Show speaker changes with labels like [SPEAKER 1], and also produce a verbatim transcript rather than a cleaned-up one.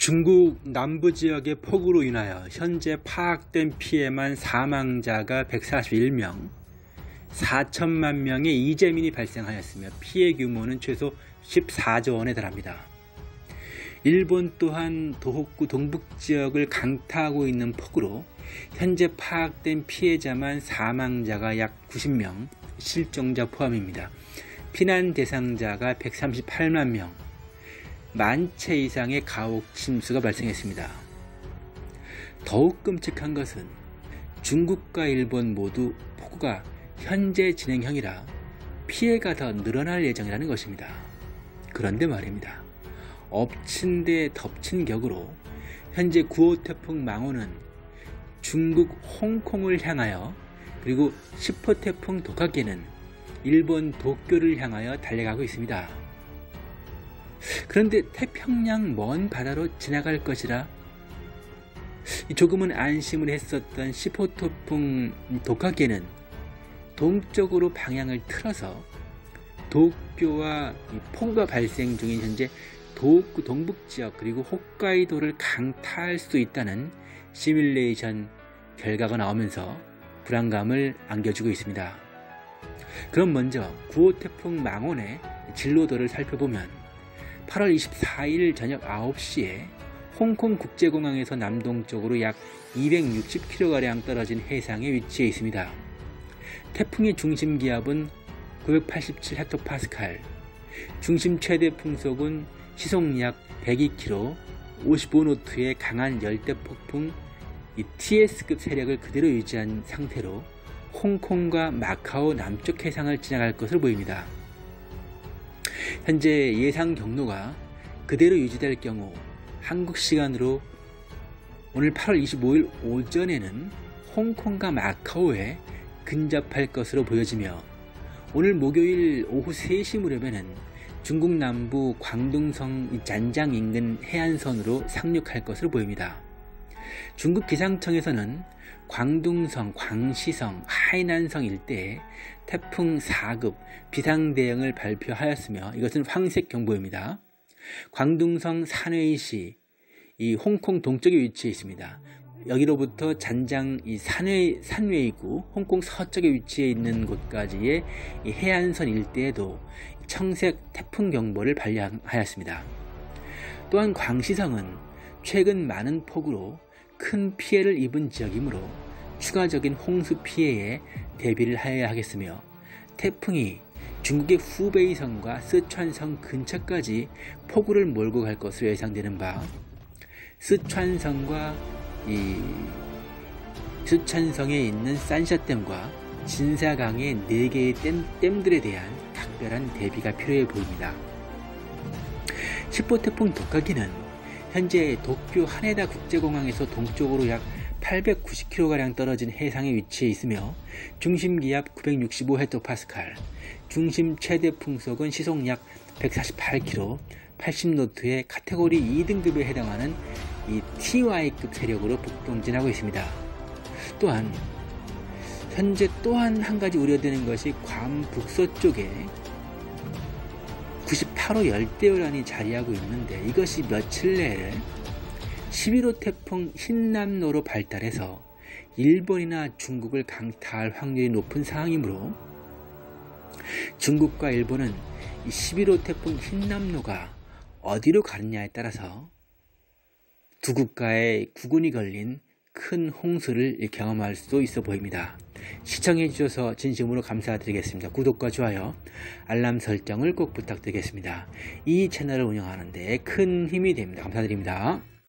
[SPEAKER 1] 중국 남부 지역의 폭우로 인하여 현재 파악된 피해만 사망자가 백사십일 명, 사천만 명의 이재민이 발생하였으며 피해 규모는 최소 십사조 원에 달합니다. 일본 또한 도호쿠 동북지역을 강타하고 있는 폭우로 현재 파악된 피해자만 사망자가 약 구십 명, 실종자 포함입니다. 피난 대상자가 백삼십팔만 명, 만 채 이상의 가옥 침수가 발생했습니다. 더욱 끔찍한 것은 중국과 일본 모두 폭우가 현재 진행형이라 피해가 더 늘어날 예정이라는 것입니다. 그런데 말입니다. 엎친 데 덮친 격으로 현재 구호 태풍 망호는 중국 홍콩을 향하여, 그리고 십 호 태풍 도카게는 일본 도쿄를 향하여 달려가고 있습니다. 그런데 태평양 먼 바다로 지나갈 것이라 조금은 안심을 했었던 십 호 태풍 도카게는 동쪽으로 방향을 틀어서 도쿄와 폭우가 발생 중인 현재 도호쿠 동북지역 그리고 홋카이도를 강타할 수도 있다는 시뮬레이션 결과가 나오면서 불안감을 안겨주고 있습니다. 그럼 먼저 구호 태풍 망원의 진로도를 살펴보면 팔월 이십사일 저녁 아홉 시에 홍콩 국제공항에서 남동쪽으로 약 이백육십 킬로미터가량 떨어진 해상에 위치해 있습니다. 태풍의 중심 기압은 구백팔십칠 헥토파스칼, 중심 최대 풍속은 시속 약 백이 킬로미터, 오십오 노트의 강한 열대폭풍 티에스급 세력을 그대로 유지한 상태로 홍콩과 마카오 남쪽 해상을 지나갈 것으로 보입니다. 현재 예상 경로가 그대로 유지될 경우 한국 시간으로 오늘 팔월 이십오일 오전에는 홍콩과 마카오에 근접할 것으로 보여지며 오늘 목요일 오후 세 시 무렵에는 중국 남부 광둥성 잔장 인근 해안선으로 상륙할 것으로 보입니다. 중국 기상청에서는 광둥성, 광시성, 하이난성 일대에 태풍 사급 비상대응을 발표하였으며 이것은 황색 경보입니다. 광둥성 산웨이시, 이 홍콩 동쪽에 위치해 있습니다. 여기로부터 잔장 이 산웨이, 산웨이구 홍콩 서쪽에 위치해 있는 곳까지의 이 해안선 일대에도 청색 태풍 경보를 발령하였습니다. 또한 광시성은 최근 많은 폭우로 큰 피해를 입은 지역이므로 추가적인 홍수 피해에 대비를 하여야 하겠으며 태풍이 중국의 후베이성과 쓰촨성 근처까지 폭우를 몰고 갈 것으로 예상되는 바, 쓰촨성과 이 쓰촨성에 있는 산샤댐과 진사강의 네 개의 댐, 댐들에 대한 각별한 대비가 필요해 보입니다. 십 호 태풍 도카기는 현재 도쿄 하네다 국제공항에서 동쪽으로 약 팔백구십 킬로미터가량 떨어진 해상에 위치해 있으며 중심기압 구백육십오 헥토파스칼, 중심 최대 풍속은 시속 약 백사십팔 킬로미터, 팔십 노트의 카테고리 이 등급에 해당하는 이 티와이급 세력으로 북동진하고 있습니다. 또한 현재 또한 한 가지 우려되는 것이 괌 북서쪽에 구십팔 호 열대요란이 자리하고 있는데 이것이 며칠 내에 십일 호 태풍 흰남노로 발달해서 일본이나 중국을 강타할 확률이 높은 상황이므로 중국과 일본은 이 십일 호 태풍 흰남노가 어디로 가느냐에 따라서 두 국가의 구군이 걸린 큰 홍수를 경험할 수도 있어 보입니다. 시청해 주셔서 진심으로 감사드리겠습니다. 구독과 좋아요, 알람 설정을 꼭 부탁드리겠습니다. 이 채널을 운영하는 데 큰 힘이 됩니다. 감사드립니다.